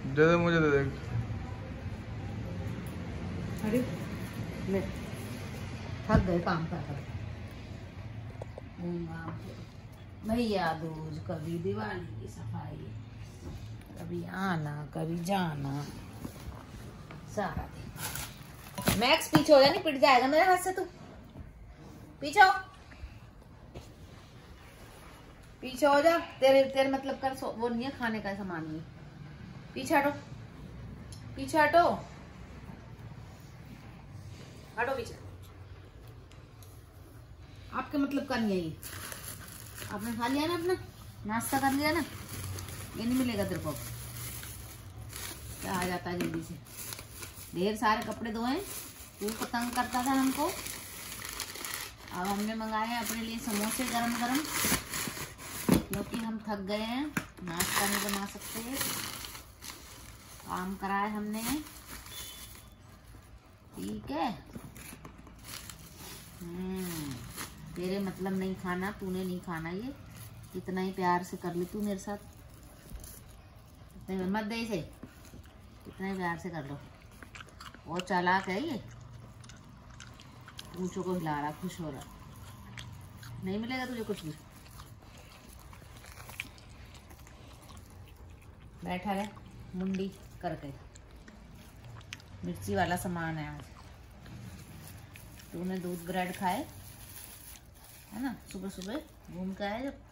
दे दे, मुझे दे दे। अरे ले, थक गए काम कर कर। भैया दूज, कभी दिवाली की सफाई, कभी आना कभी जाना, सारा दिन। मैक्स पीछे हो जा, नहीं पिट जाएगा मेरे हाथ से। तू पीछे हो, पीछे हो जा। तेरे तेरे मतलब कर, वो नहीं है खाने का सामान नहीं। पीछे हटो, पीछे हटो, हटो पीछे। आपके मतलब का नहीं है ये। आपने खा लिया ना, अपना नाश्ता कर लिया ना, ये नहीं मिलेगा तेरे को। क्या आ जाता है जल्दी से। ढेर सारे कपड़े धोए, तू पतंग करता था हमको। अब हमने मंगाए हैं अपने लिए समोसे गरम गरम, क्योंकि हम थक गए हैं, नाश्ता नहीं बना सकते। काम कराए हमने, ठीक है। तेरे मतलब नहीं खाना, तूने नहीं खाना ये। कितना ही प्यार से कर ली तू मेरे साथ, मत दे इसे, कितना ही प्यार से कर लो। और चालाक है ये, ऊँचों को हिला रहा, खुश हो रहा। नहीं मिलेगा तुझे कुछ भी। बैठा रहे मुंडी करके। मिर्ची वाला सामान है आज। तूने दूध ब्रेड खाए है ना, सुबह सुबह घूम के आए जब।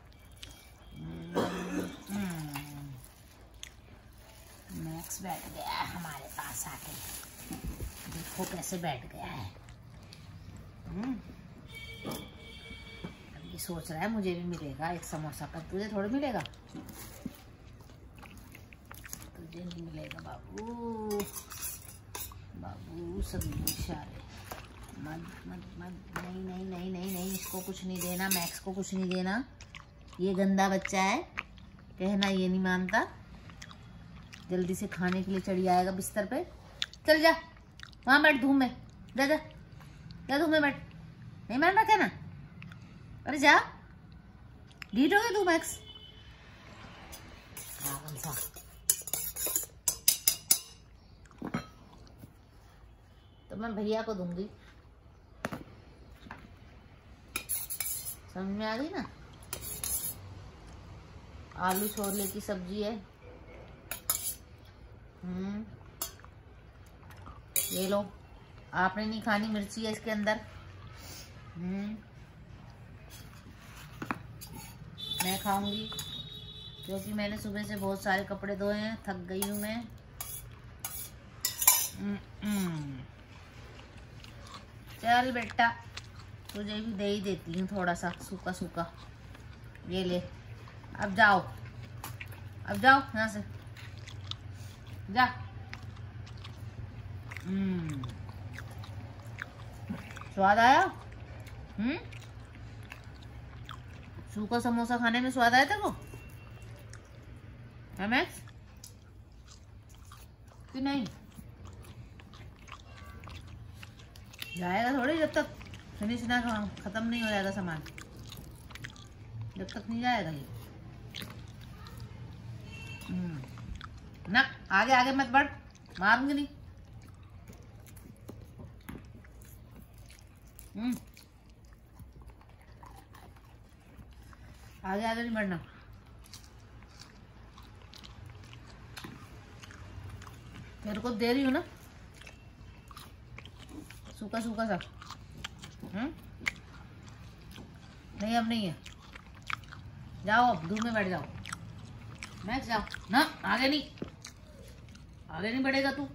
मैक्स बैठ गया है हमारे पास आके, देखो कैसे बैठ गया है। अब ये सोच रहा है मुझे भी मिलेगा एक समोसा, पर तुझे थोड़ा मिलेगा, तुझे नहीं मिलेगा बाबू। बाबू सभी इशारे, मत मत मत, नहीं नहीं नहीं नहीं नहीं, इसको कुछ नहीं देना, मैक्स को कुछ नहीं देना। ये गंदा बच्चा है, कहना ये नहीं मानता। जल्दी से खाने के लिए चढ़ी आएगा बिस्तर पे। चल जा वहां बैठ धूप में, जा जा जा धूप में बैठ। नहीं मान रहा क्या ना, अरे जा, ढीठ हो गया तू मैक्स। तो मैं भैया को दूंगी, समझ में आ गई ना। आलू छोले की सब्जी है। ये लो, आपने नहीं खानी, मिर्ची है इसके अंदर। मैं खाऊंगी क्योंकि मैंने सुबह से बहुत सारे कपड़े धोए हैं, थक गई हूं मैं। चल बेटा, तुझे भी दे ही देती हूँ थोड़ा सा सूखा सूखा। ये ले, अब जाओ, अब जाओ यहाँ से, जा। स्वाद आया? सूखा समोसा खाने में स्वाद आया था वो है मैक्स कि नहीं? जाएगा थोड़ी जब तक फिनिश ना खत्म नहीं हो जाएगा सामान, जब तक नहीं जाएगा ये। ना आगे आगे मत बढ़, मारूंगी नहीं। आगे आगे नहीं बढ़ना। मेरे को दे रही हूँ ना सूखा सूखा सा। नहीं अब नहीं है, जाओ अब धूप में बैठ जाओ। मैक्स जाओ ना, आगे नहीं, आगे नहीं बढ़ेगा तू।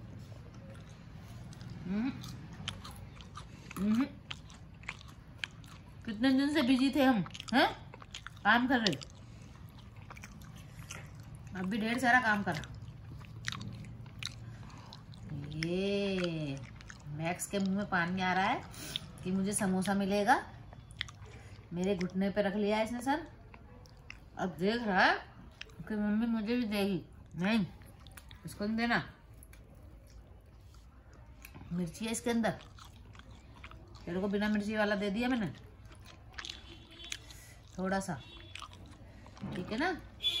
कितने दिन से बिजी थे हम, हैं काम कर रहे, अब भी ढेर सारा काम करा। ये मैक्स के मुंह में पानी आ रहा है कि मुझे समोसा मिलेगा। मेरे घुटने पे रख लिया है इसने सर, अब देख रहा है कि मम्मी मुझे भी देगी। नहीं, इसको नहीं देना, मिर्ची है इसके अंदर। तेरे को बिना मिर्ची वाला दे दिया मैंने थोड़ा सा, ठीक है ना।